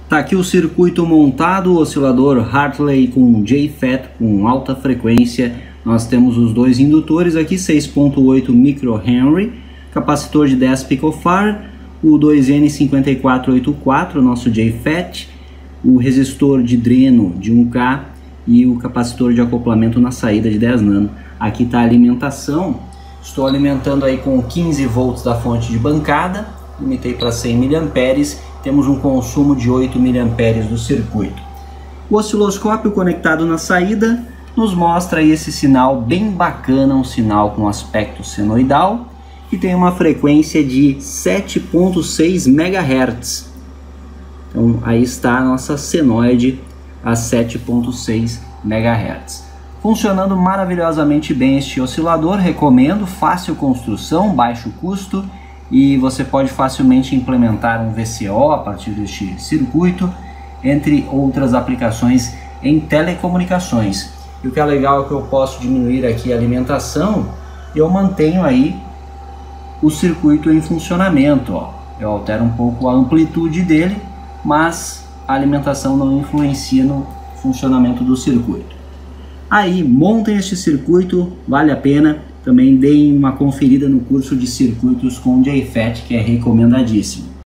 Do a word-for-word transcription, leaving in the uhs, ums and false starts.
Tá aqui o circuito montado, o oscilador Hartley com J FET com alta frequência. Nós temos os dois indutores aqui, seis ponto oito microhenry, capacitor de dez picofarad, o dois N cinco quatro oito quatro, nosso J FET, o resistor de dreno de um K e o capacitor de acoplamento na saída de dez nano. Aqui está a alimentação, estou alimentando aí com quinze volts da fonte de bancada, limitei para cem miliamperes, temos um consumo de oito miliamperes do circuito. O osciloscópio conectado na saída nos mostra aí esse sinal bem bacana, um sinal com aspecto senoidal, que tem uma frequência de sete ponto seis megahertz. Então aí está a nossa senoide a sete ponto seis megahertz. Funcionando maravilhosamente bem este oscilador, recomendo, fácil construção, baixo custo, e você pode facilmente implementar um V C O a partir deste circuito, entre outras aplicações em telecomunicações. E o que é legal é que eu posso diminuir aqui a alimentação, eu mantenho aí o circuito em funcionamento, ó. Eu altero um pouco a amplitude dele, mas a alimentação não influencia no funcionamento do circuito. Aí, montem este circuito, vale a pena. Também deem uma conferida no curso de circuitos com J FET, que é recomendadíssimo.